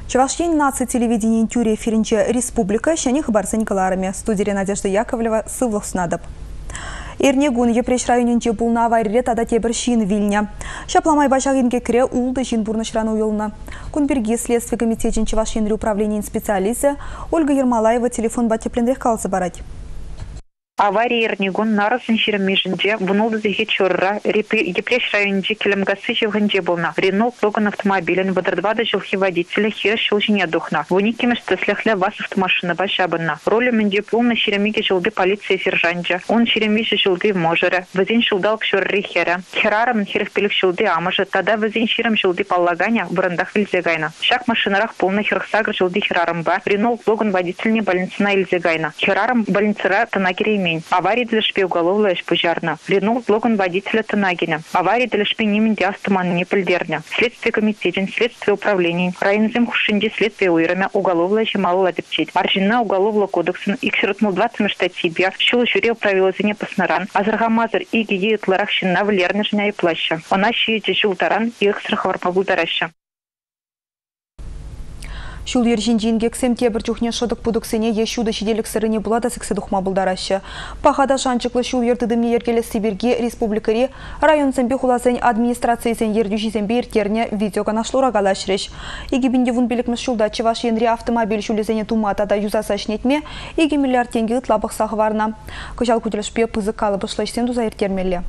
Чувашьен нации телевидения тюре эфиринче республика шани хабарсын каларами. Студия Надежда Яковлева сывлых снадоб. Ирнегун епреш районенче булна авария тада тебір шин Вильня. Шапламай башагинге кіре улды жин бурнышраны уйылна. Кунберги следствие комитетен Чувашьен управления специалисты Ольга Ермолаева телефон батеплендрех калсы барать. Авария Ирнегун нарасын шеремежінде бұнылды зеге чорра епреш районенче келемгасы жылғынже болна. Ренол Логан автомобилен водордвада жылхи водителя хер шылжине духна. Вуникемеш теслехля вас автомашина башабынна. Роли менде полна шеремеге жылды полиция сержанджа. Он шеремеже жылды можера. Вазин шылдал к шорри хера. Херарам херехпелік жылды амажа. Тада вазин шерем жылды паллаганя в брандах вильзегайна. Шак машинарах полна херхсагр жылды херарамба. Ренол Логан водительне больницына ильзегайна. Херарам больницара танагере аварии для шпи уголовная пожарна. Ренол Логан водителя Танагина. Аварии для шпи неменде астаман не польдерня. Следствие комитетен, следствие управления. Районзем хушинди следствие уйрами уголовная чемало ладепчить. Аржина уголовного кодекса иксиротнул 20 штатибья. Щул жюри управила за непоснаран. Азаргамазар и гидеет ларахщина в лернежня и плаща. Она щиете щул таран и их сраховарпагу дараща. Шул ержинжинге ксем тебір чухне шыдық пудықсыне ешуды шиделік сырыне булада сіксі дұқма бұлдарашы. Пахада шанчықлы шул ертідімне ергелі Сибирге республикари район сәмбе хуласын администрациясын ердюші сәмбе ертерне видеоға нашлура галашреш. Егебінде вун белікміз шулда Чуваш енри автомобиль шулезене туматада юзаса шнетме 2 миллиард тенге ұтлабық сағыварна. Көжал күделішпе пызы калы бұшлайшсен дұза ертермелі.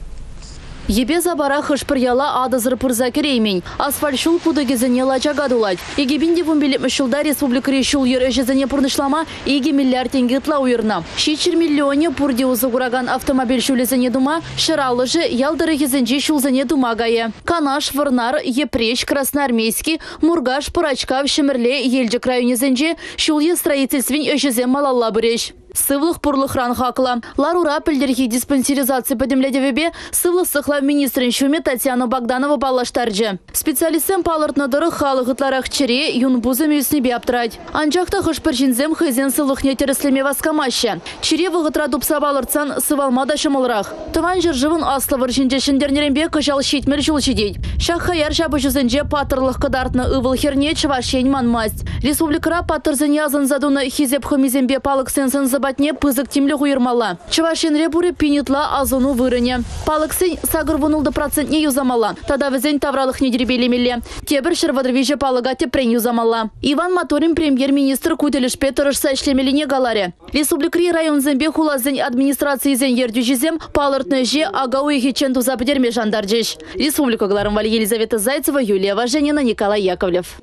Ебе забара хышпыряла адызыр пырза кереймень. Асфальт шул пудыгезене лачагадулать. Егебинде вумбелеп шулда республикари шул ер эжезене пурнышлама 2 миллиард тенге тла уйырна. 6 миллионе пурде узыгураган автомобиль шулезене дума, шыралыжы ялдыры гезенже шулзене дума гае. Канаш, Варнар, Епреш, Красноармейский, Мургаш, Пурачкав, Шемерле, Ельджик районезенже шуле строительствень эжезе малалла бұреш. Сывлых пурлых ранхакла. Ларура пельдерхи диспансеризации подемлядевебе сывлых сыхла министрин шуме Татьяна Богданова балаштарджи. Специалистем палыртнадыры халық ытларах чере юнбузы мюснебе аптрать. Анжақта хышпыржинзем хызен сывлых нетереслеме васкамаще. Чере вғытра дупса балыртсан сывалмада шымылрах. Тыван жыржывын аслы выржинже шындернеренбе кыжал щитмер жулчидей. Шах хаяр жабы жүзенже патырлых кыдартны ывыл херне чывашень манмасть. Республикара патырзын язын задуны хизеп хымизембе палық сенсен батне пызык тимлі ғуырмала. Чувашен ребуры пинитла азону вырыне. Палықсын сагыр вунулды процентне юзамала. Тада візен тавралық недербелемелі. Тебір шырвадырвежі палығаты прен юзамала. Иван Моторин премьер-министр күтелішпе тұрышса ішлемеліне галаре. Республикри район зэмбе хулазын администрации зен ердюжізем палыртны же агауы хечен тузапыдерме жандарджеш. Республика Галарымвали Елизавета Зайцева, Юлия Важенина, Николай Яковлев.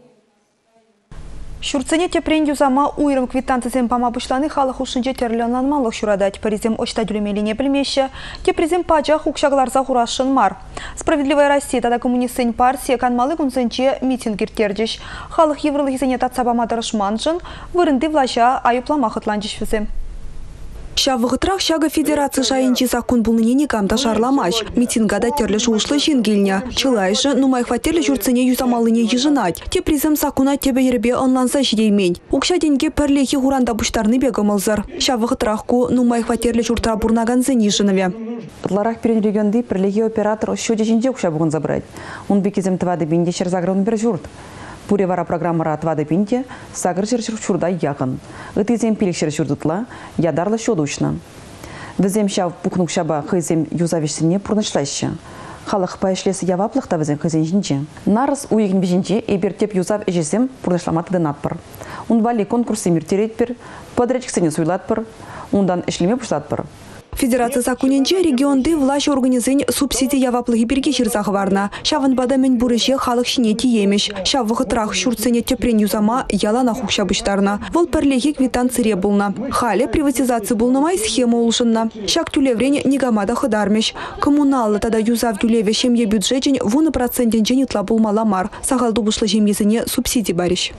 Шурцене тепрен юзама уйрым квитанциясен пама пышланы халық ушынче терлянланмалық шурадать. Паризем очта дюлемелине білмеші. Тепризем пачах укшагларза хурашын мар. Справедливая Россия тада коммунистсен партия канмалы кунсенче митинг иртердеш. Халық еврылы хизене татсабама дарышманшын, вырынды влаша айыплама хытланчыш візем. Шавығытрах шага федерация шайынчи закон бұлныне негамда шарламаш. Митингада терлі жуышлы жингеліне. Чылайшы нумай хватерлі жүрцене юзамалыне ежынать. Те призем закона тебе ербе онланса жидеймень. Укша денге перлехи хуранда буштарны бегамылзыр. Шавығытрахку нумай хватерлі журтра бурнаганзен ежынове. Ларах перен регионды перлехи оператор шоде жинде укша бұғын забрать. Он бекезем твады бенде шерзагрын бер журт. Пуре вара программара твады пинте, сагыр шурда яғын. Үтізем пилік шурдытла, ядарлы шодушна. Візем шав пухнук шаба хызем юзавешсіне пұрнышлайшы. Халық пайшлесі яваплықта візем хызен жинче. Нарыс уйығын бежінче ебертеп юзав эжесем пұрнышламаты дынатпыр. Он вали конкурсы миртеретпір, подрядчиксене суйлатпыр, ондан ішлеме пұшлатпыр. Федерация закуненче регионды власть организен субсидия яваплығы берге шырзағы варна. Шавын бадамен бұрыше халық шине тиемеш. Шавығы трах шурцене тепрен юзама ялана хукша бұштарна. Вол перлехи квитанцире бұлна. Хале приватизация бұлнамай схема улшынна. Шак тюлеврене негамада хыдармеш. Коммуналы тада юзав тюлеве шемье бюджетен вуны процентенче нетла бұлмала мар. Сағалды бұшлы жемезіне субсидий бариш.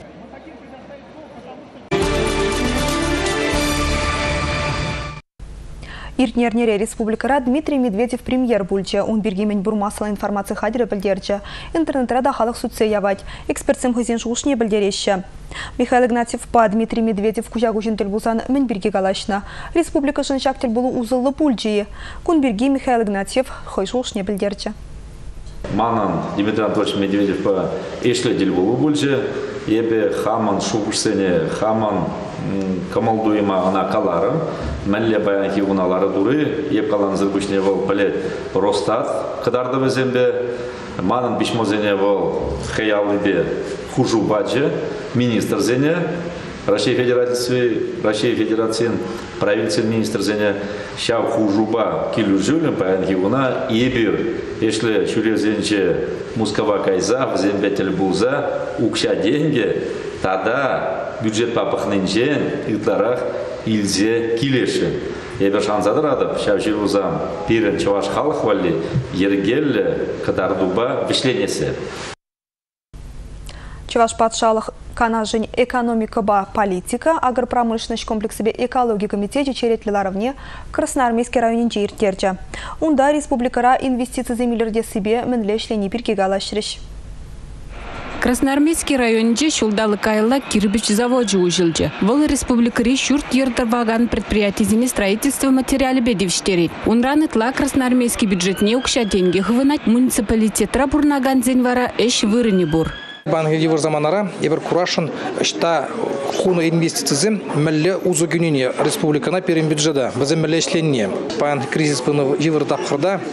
Иртнернере республикара Дмитрий Медведев премьер бульче. Он бергемень бурмасыла информация хадира білдерче. Интернетра да халық судсе явать. Экспертсем хызен жушне білдереща. Михаил Игнатьев па Дмитрий Медведев кужагу жентел бузан мен берге галашна. Республика шыншактел булу узылы бульче. Кун берге Михаил Игнатьев хой жушне білдерче. Манан Дмитрий Анатольевич Медведев па эшле дел булу бульче. ебе хаман шубышсене хаман камалдуема анакаларын мәлле баян хигуналары дуры еп калан зырбышне вол палет Росстат кадарды везембе манан бишмозене вол хаялыбе хужубаджи министр зене Россия Федерации правительный министр зене шав хужуба килюжулем баян хигуна ебир если шулезенче мускава кайза зембетель булза укша деньги тогда бюджет папахненчен итларах илзе килеши ебер шансадыр адып шав жирузам пирен чаваш халық валли ергелле кадардуба вишленесе Чуваш патшалық канажын экономика-ба политика, агропромышленность комплексы экология комитете черетлиларовне Красноармейский районинче иртерче. Унда республикара инвестиция земелерде себе мінлешлені пиркегалашрыш. Красноармейский районинче шулдалы кайла кирпич заводы ужилче. Вол республикари шурт ердерваган предприятий строительства материалы бедивштерит. Унран итла красноармейский бюджет не укша деньги хвынать муниципалитет рабурнаган зенвара эш вырыни бур. Банк евр заманара евр курашын шта хуну инвестиции мэлле узугюнине республикана перем бюджета базем мэлле ишленне пан кризис пыны евр тапхырда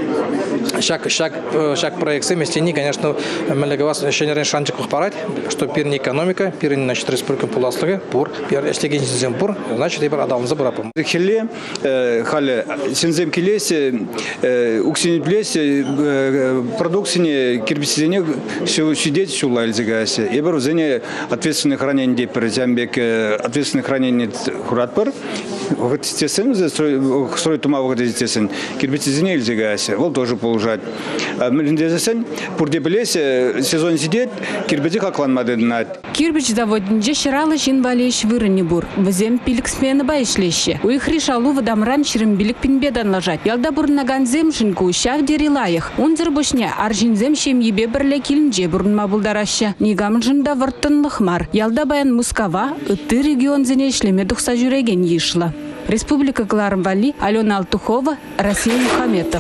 шаг проекты местени конечно мэлле гавас шенерен шанчик парать что перне экономика перне значит республика пуласлыгы пур пер эштегенчизем пур значит евр адалын забрапым хелле хале сензем келесе уксинит плесе продукцияне кирбисизене все сидеть шулайльзигасе. Ебер узене ответственное хранение депрезямбек ответственное хранение хуратпар. Вот естественно строй тума вот естественно кирбитизене ильзигасе. Вол тоже получать. Млиндезесен пурдепелесе сезон сидеть кирбити хаклан маденнат. Кирбич заводинче ширалы шинвалеш вырыни бур. Взем пилик смены байшлеще. У их решалу водамран ширим билик пинбедан ложать. Ялда бурнаган земшинку шав дерилаях. Он зербушня аржинзем шем ебе берле килинже бурнма булдараща. Нигамжында выртынлых мар. Ялда баян Мускава ыты регион зене шлеме духса жүреген ешла. Республика Клармвали, Алена Алтухова, Расиль Мухаметов.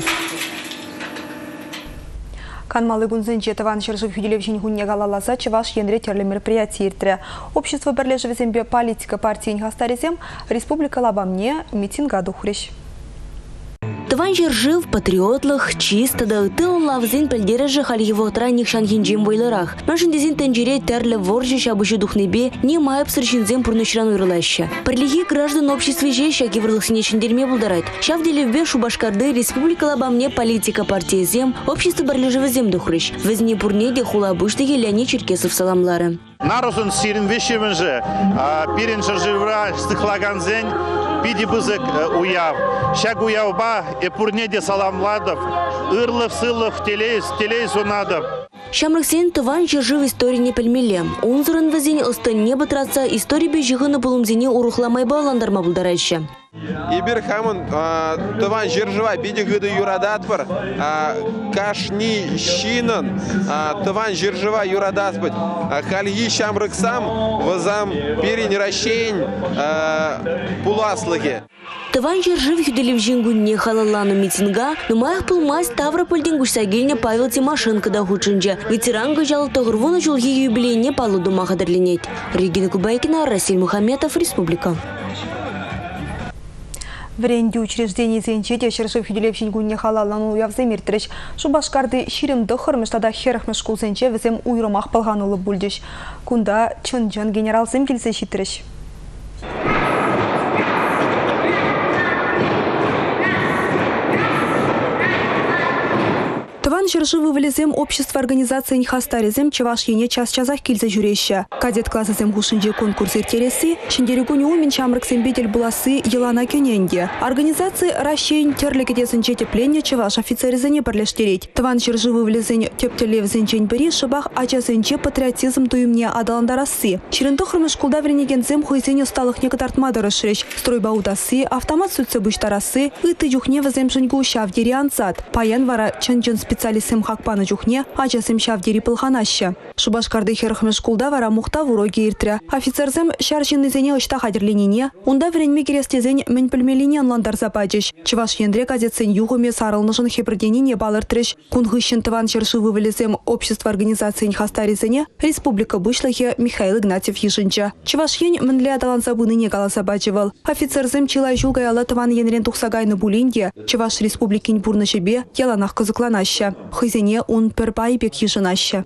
Канмалы гунзынче таван шыржып хүделевшін хүнне галаласа чываш енре терлі мероприятие иртірі. Общество бірлежівізембе политика партийін хастарезем республика лабамне митинга духреш. Таван жив патриотлых, чисто да тыл лавзин пельдережи халь его транник шангинджим бойларах. Нашин дезин тенджере терле воржи шабыжи духнебе не майып сыршинзем пурнышран уйрылаща. Прилиги граждан общества жеща киврлых снечен дерьме булдарать. Шав делевбе шубашкарды республика лабамне политика партия зем, общество барлежева зем духрыш. Везне пурнеде хулабыштыги Леонид Черкесов саламлары. Нарусун сирин вещевенже, пиренша живра стыхлаганзень, пиди бызык уяв. Шаг уявба и пурнеде саламладов, ырлов сылов телей сунадов. Шамрыксен таван жив истории не пельмеле. Унзурын вазень остан не батраца истории бежигына булумзене урухламай баландарма булдарайща. Ибир хамын таван жиржива биди гыды юрадатпыр, кашни щинын таван жиржива юрадатпыт, хальги шамрыксам вазам перень ращень пуласлыги. Таван жив юделевжингу не халалану митинга, но моих пулмась Ставропольдин гушсагильня Павел Тимошенко да худшинджа. Ветеран гажал тогрву на чулги юбилейне палуду махадерленеть. Регина Кубайкина, Расиль Мухаметов, Республика. В ренде учреждений зенчеде шершив юделевшин гунне халалану явземиртрич. Шубашкарды ширим дохырмыш тада херахмыш кулзенче везем уйромах палганулы бульдыш. Кунда чын-чын генерал зем келсе шитриш. Таван шыршывы вылезем общество организации нехастарезем чеваш ене час-часах килзе жүреща. Кадет классызем гушынже конкурс иртереси, шендерегуни умен чамрыксем бедель буласы елана кененде. Организации ращейн терлегедесінче тепленне чеваш офицерезене бірлештереть. Таван шыршывы вылезен тептелевзенчен бери шыбах ачасенче патриотизм туюмне адаландарасы. Ширынты хырмыш кулда вернегензем хуйзене сталых некотартмады расширещ. Стройбаудасы, автомат сүтсе бұштарасы, ыты юхне вазем жынгу шавдери ансат. Паян вара чын-чын специалист журналистсем хакпаны жухне, ачасым шавдери пылханашы. Шубашкарды херхмеш шкулда вара мухта в уроге иртре. Офицерзем шаршиннызене очта хадерленине, унда вренме керестезен мен пельмелине анландар западыш. Чуваш ендре газетсен югуме сарылнышын хепрденине балыртрыш. Кунгыщен тыван черши вывелезем общество организации хастаризене, республика Бушлахе Михаил Игнатьев ежинча. Чуваш ен менле аталан забыныне галасабачевал. Офицерзем чилай жулгай ала тыван енрен тухсагайны булинге, Чуваш республикин бурнышебе яланах кызыкланаща. Хызене он перпайбек ежинаща.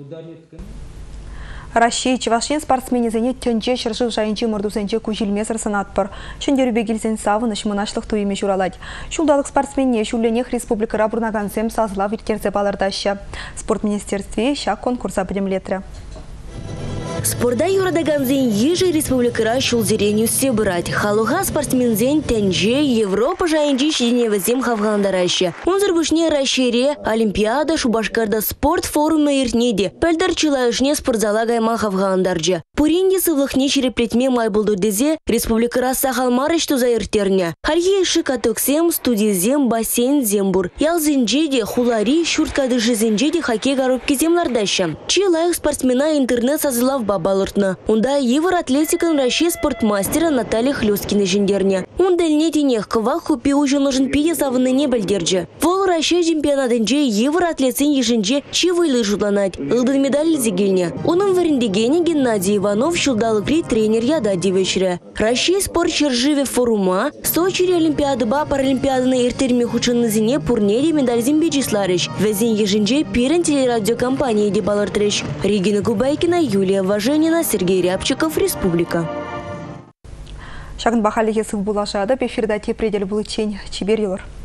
Россия Чувашин спортсменезене тенче шыршык жайынчы мордузенче кужилмесір санатпыр. Шындерубе келсен савыныш мұнашлық туйме журалать. Шулдалық спортсменне шулленех республикара бурнагансем сазыла виткерзе балардаща. Спорт министерстве шак конкурса білімлетрі. Спорда юрадаганзен ежи республикара шулзеренью себырать. Халуха спортсмензен тенже Европа жайынчы шиденевізем хавгандараща. Унзыр бушне расшире Олимпиада Шубашкарда спорт форумы иртнеде. Пәлдір чылайышне спортзала гайма хавгандарджа. Пуринде сывлықне череплетме майбылдырдезе республикара сахалмарыш туза иртерне. Халье шикатоксем, студизем, бассейн зембур. Ялзенжеде, хулари, шурткадышызенжеде хоккей коробки землардаща. Чилайық спортсмена интернет сазылав бабалыртна. Унда евр атлетикан Россия спортмастера Наталья Хлёскина жендерне. Унда льнетинех квах хупи уже нужен пиде савыныне бельдерджи. Вол Россия чемпионатынже евр атлетсен еженже чивыйлы жудланать. Илдын медаль зигельне. Унын варендегене Геннадий Иванов шулдалыкри тренер яда девечре. Россия спорт черживе форума, Сочи Олимпиады ба паралимпиаданы иртерме хучыннызине пурнере медаль зимбеджисларыш. Везен еженже пирен телерадиокомпании дебалыртрыш. Регина Губайкина, Юлия Важенина, Сергей Рябчиков, Республика. Шагын бахалиге сыл булашады, эфирда тепредель булычень чибер елыр.